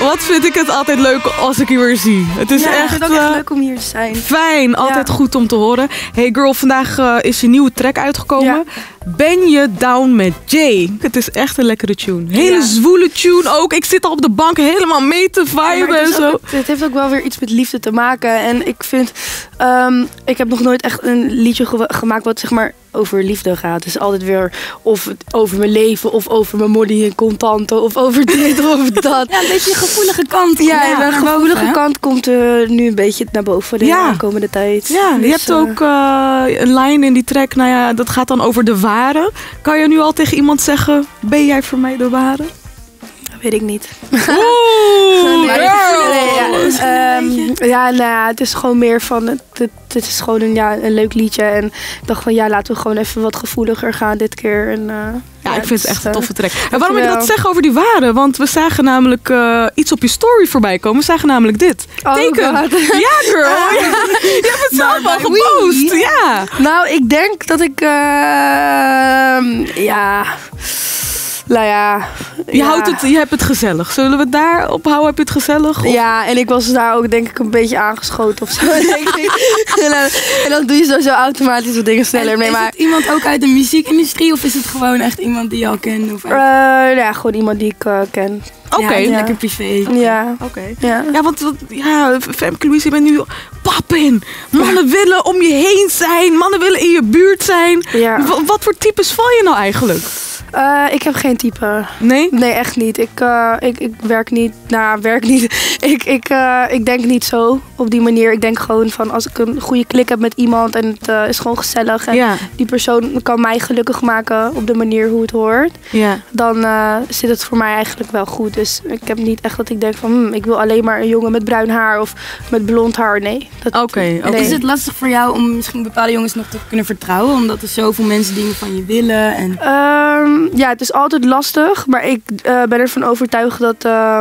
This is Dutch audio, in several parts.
wat vind ik het altijd leuk als ik je weer zie. Het is Ik echt, vind het ook echt leuk om hier te zijn. fijn, altijd goed om te horen. Hey girl, vandaag is je nieuwe track uitgekomen. Ja. Ben je down met Jay? Het is echt een lekkere tune. Hele zwoele tune ook. Ik zit al op de bank helemaal mee te viben en zo. Het heeft ook wel weer iets met liefde te maken. En ik vind, ik heb nog nooit echt een liedje gemaakt wat zeg maar over liefde gaat. Het is altijd weer of over mijn leven, of over mijn money en contanten, of over dit of over dat. Ja, een beetje een gevoelige kant. Ja, mijn gevoelige kant komt nu een beetje naar boven de aankomende tijd. Ja, dus, je hebt ook een lijn in die track, nou ja, dat gaat dan over de ware. Kan je nu al tegen iemand zeggen, ben jij voor mij de ware? Weet ik niet. Oeh, het is gewoon meer van, het is gewoon een leuk liedje. En ik dacht van, laten we gewoon even wat gevoeliger gaan dit keer. En, ik vind het echt een toffe track. En waarom ik dat zeg over die ware? Want we zagen namelijk iets op je story voorbij komen. We zagen namelijk dit. Teken. God. Ja, girl. Je hebt het zelf al gepost. Ja. Nou, ik denk dat ik, Je hebt het gezellig. Zullen we het daar ophouden? Heb je het gezellig? Of? Ja, en ik was daar ook denk ik een beetje aangeschoten of zo. En dan doe je sowieso automatisch wat dingen sneller. Is het iemand ook uit de muziekindustrie of is het gewoon echt iemand die je al kent? Of gewoon iemand die ik ken. Oké. Lekker privé. Ja. Oké. Ja. Ja, want Femke Louise, je bent nu pappin. Mannen willen om je heen zijn. Mannen willen in je buurt zijn. Ja. Wat voor types val je nou eigenlijk? Ik heb geen type. Nee? Nee, echt niet. Ik werk niet. Werk niet. Ik denk niet zo op die manier. Ik denk gewoon van als ik een goede klik heb met iemand en het is gewoon gezellig. En die persoon kan mij gelukkig maken op de manier hoe het hoort. Ja. Dan zit het voor mij eigenlijk wel goed. Dus ik heb niet echt dat ik denk van ik wil alleen maar een jongen met bruin haar of met blond haar. Nee. Oké. Is het lastig voor jou om misschien bepaalde jongens nog te kunnen vertrouwen? Omdat er zoveel mensen dingen van je willen? En... het is altijd lastig, maar ik ben ervan overtuigd dat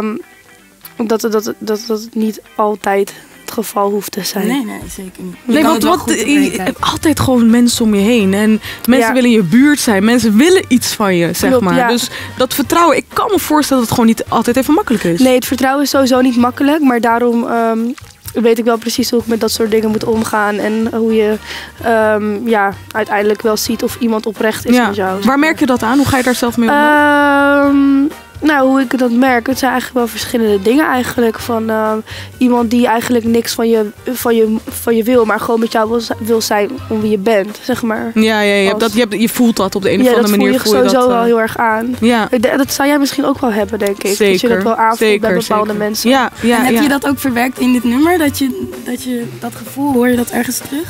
het niet altijd het geval hoeft te zijn. Nee, zeker niet. Nee, want je hebt altijd gewoon mensen om je heen. En mensen willen in je buurt zijn. Mensen willen iets van je, zeg maar. Ja. Dus dat vertrouwen, ik kan me voorstellen dat het gewoon niet altijd even makkelijk is. Nee, het vertrouwen is sowieso niet makkelijk, maar daarom... weet ik wel precies hoe ik met dat soort dingen moet omgaan. En hoe je uiteindelijk wel ziet of iemand oprecht is met jou. Waar merk je dat aan? Hoe ga je daar zelf mee om? Hoe ik dat merk, het zijn eigenlijk wel verschillende dingen eigenlijk. Van iemand die eigenlijk niks van je wil, maar gewoon met jou wil zijn om wie je bent, zeg maar. Ja, je voelt dat op de een of andere manier. Dat voel je sowieso wel heel erg aan. Ja. Dat zou jij misschien ook wel hebben, denk ik. Zeker. Dat je dat wel aanvoelt bij bepaalde mensen. Ja, en heb je dat ook verwerkt in dit nummer? Dat je dat gevoel, hoor je dat ergens terug?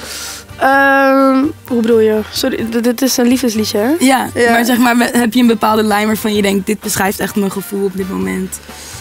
Hoe bedoel je? Sorry, dit is een liefdesliedje, hè? Ja, maar zeg maar, heb je een bepaalde lijn waarvan je denkt, dit beschrijft echt mijn gevoel op dit moment?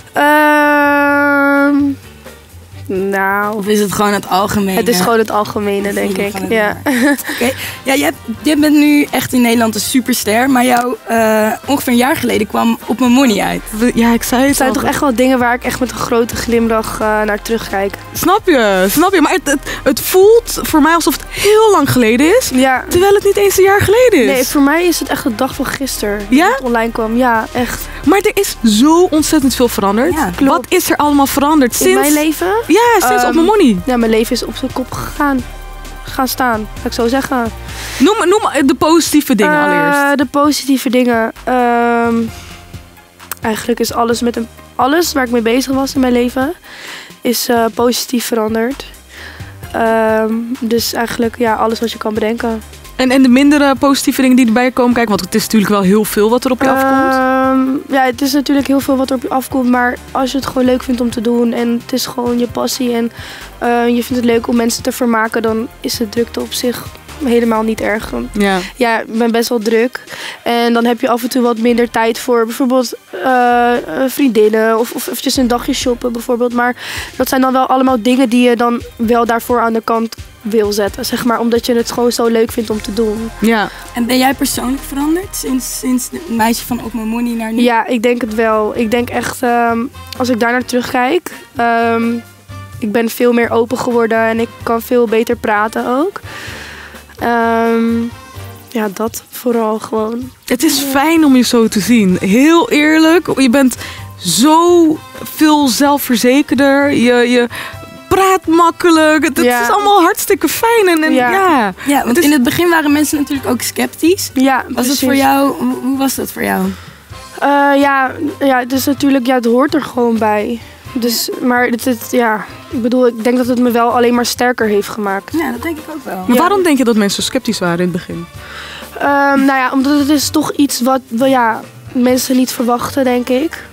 Of is het gewoon het algemene? Het is gewoon het algemene, denk ik. Ja. Oké. Ja, jij bent nu echt in Nederland een superster, maar jou ongeveer een jaar geleden kwam Op Mijn Money uit. Ja, ik zei het. Het zijn toch echt wel dingen waar ik echt met een grote glimlach naar terugkijk. Snap je. Maar het voelt voor mij alsof het heel lang geleden is, terwijl het niet eens een jaar geleden is. Nee, voor mij is het echt de dag van gisteren. Ja? Dat het online kwam, ja, echt. Maar er is zo ontzettend veel veranderd. Ja, klopt. Wat is er allemaal veranderd sinds... In mijn leven? Ja, sinds Op Mijn Money. Ja, mijn leven is op zijn kop gaan staan, ga ik zo zeggen. Noem de positieve dingen allereerst. De positieve dingen. Eigenlijk is alles waar ik mee bezig was in mijn leven, is positief veranderd. Dus eigenlijk alles wat je kan bedenken. En de mindere positieve dingen die erbij komen kijken? Want het is natuurlijk wel heel veel wat er op je afkomt. Het is natuurlijk heel veel wat er op je afkomt. Maar als je het gewoon leuk vindt om te doen en het is gewoon je passie en je vindt het leuk om mensen te vermaken, dan is de drukte op zich helemaal niet erg. Ja, ik ben best wel druk. En dan heb je af en toe wat minder tijd voor bijvoorbeeld vriendinnen of eventjes een dagje shoppen bijvoorbeeld. Maar dat zijn dan wel allemaal dingen die je dan wel daarvoor aan de kant wil zetten, zeg maar, omdat je het gewoon zo leuk vindt om te doen. Ja. En ben jij persoonlijk veranderd sinds het meisje van Op Mijn Money naar nu? Ja, ik denk het wel. Ik denk echt, als ik daar naar terugkijk, ik ben veel meer open geworden en ik kan veel beter praten ook. Dat vooral gewoon. Het is fijn om je zo te zien. Heel eerlijk, je bent zo veel zelfverzekerder. Je praat makkelijk. Het is allemaal hartstikke fijn. Want in het begin waren mensen natuurlijk ook sceptisch. Ja, was het voor jou? Hoe was dat voor jou? Het is natuurlijk, het hoort er gewoon bij. Dus, maar ik bedoel, ik denk dat het me wel alleen maar sterker heeft gemaakt. Ja, dat denk ik ook wel. Maar waarom denk je dat mensen sceptisch waren in het begin? Omdat het is toch iets wat mensen niet verwachten, denk ik.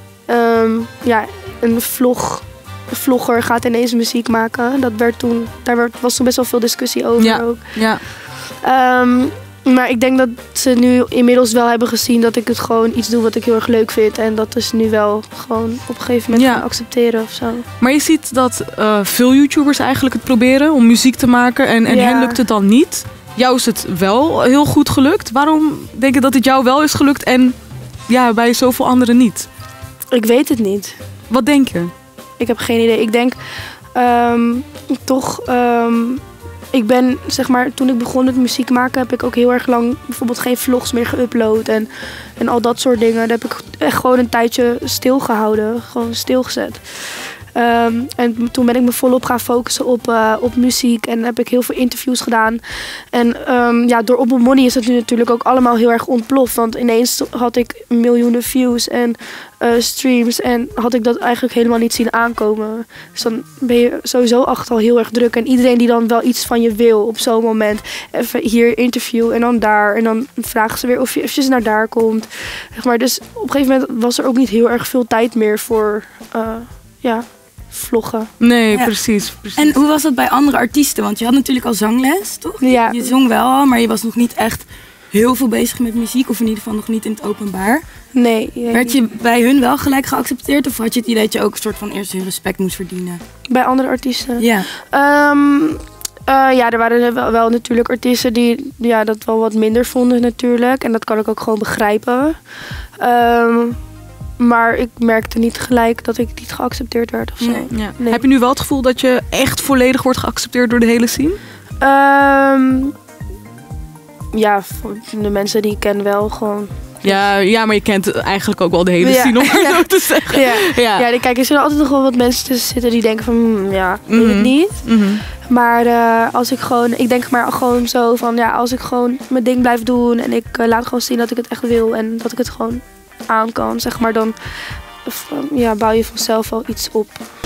Een vlogger gaat ineens muziek maken. Daar was toen best wel veel discussie over ook. Ja. Maar ik denk dat ze nu inmiddels wel hebben gezien dat ik het gewoon iets doe wat ik heel erg leuk vind. En dat is nu wel gewoon op een gegeven moment gaan accepteren of zo. Maar je ziet dat veel YouTubers eigenlijk het proberen om muziek te maken. En hen lukt het dan niet. Jou is het wel heel goed gelukt. Waarom denk je dat het jou wel is gelukt en bij zoveel anderen niet? Ik weet het niet. Wat denk je? Ik heb geen idee. Ik denk ik ben, zeg maar, toen ik begon met muziek maken, heb ik ook heel erg lang bijvoorbeeld geen vlogs meer geüpload en al dat soort dingen. Daar heb ik echt gewoon een tijdje stilgehouden, gewoon stilgezet. En toen ben ik me volop gaan focussen op muziek en heb ik heel veel interviews gedaan. En door Op Mijn Money is het nu natuurlijk ook allemaal heel erg ontploft. Want ineens had ik miljoenen views en streams en had ik dat eigenlijk helemaal niet zien aankomen. Dus dan ben je sowieso al heel erg druk. En iedereen die dan wel iets van je wil op zo'n moment, even hier interview en dan daar. En dan vragen ze weer of je eventjes naar daar komt. Zeg maar, dus op een gegeven moment was er ook niet heel erg veel tijd meer voor vloggen. Nee, precies. En hoe was dat bij andere artiesten? Want je had natuurlijk al zangles, toch? Ja. Je zong wel al, maar je was nog niet echt heel veel bezig met muziek. Of in ieder geval nog niet in het openbaar. Nee. Werd je bij hun wel gelijk geaccepteerd? Of had je het idee dat je ook een soort van eerst hun respect moest verdienen? Bij andere artiesten? Ja. Er waren wel natuurlijk artiesten die dat wel wat minder vonden natuurlijk. En dat kan ik ook gewoon begrijpen. Maar ik merkte niet gelijk dat ik niet geaccepteerd werd of zo. Nee. Heb je nu wel het gevoel dat je echt volledig wordt geaccepteerd door de hele scene? Voor de mensen die ik ken wel gewoon. Ja, maar je kent eigenlijk ook wel de hele scene, om het zo te zeggen. Kijk, er zullen altijd nog wel wat mensen tussen zitten die denken van, weet het niet. Mm-hmm. Maar ik denk maar gewoon zo van, als ik gewoon mijn ding blijf doen en ik laat gewoon zien dat ik het echt wil en dat ik het gewoon aan kan, zeg maar, dan bouw je vanzelf wel iets op.